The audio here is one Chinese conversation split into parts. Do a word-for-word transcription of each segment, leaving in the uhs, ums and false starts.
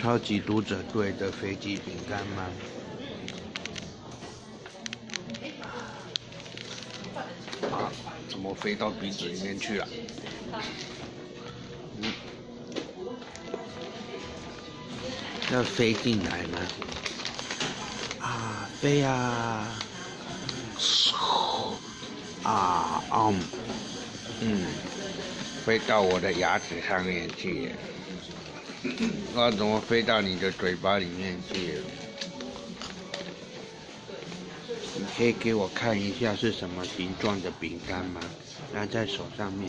超级读者队的飞机饼干吗？啊，怎么飞到鼻子里面去了？嗯，要飞进来吗？啊，飞呀、啊！啊，嗯，嗯，飞到我的牙齿上面去了。我怎么飞到你的嘴巴里面去了？你可以给我看一下是什么形状的饼干吗？拿在手上面。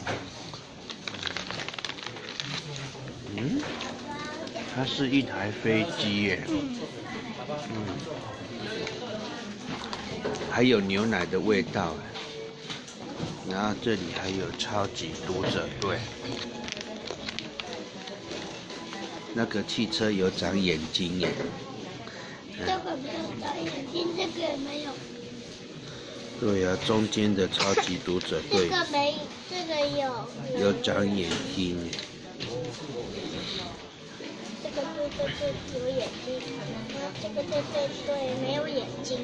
嗯，它是一台飞机耶。嗯，还有牛奶的味道。然后这里还有超级读者队。那个汽车有长眼睛耶。 这个没有长眼睛，这个也没有。 对呀、啊，中间的超级读者队。 这个没，这个有。 有长眼睛。 这个对对对有眼睛，这个对对对没有眼睛。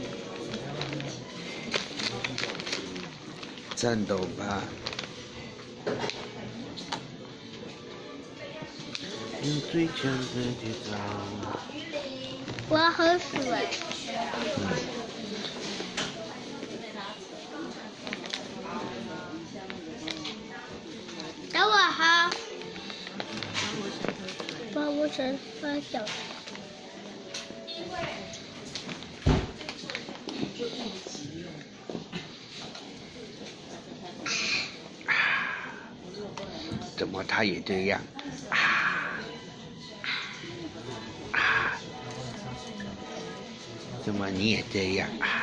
战斗吧！用最强的节奏。 我要喝水。 嗯。 等我哈。帮我先发小。 怎么他也这样？啊啊！怎么你也这样啊？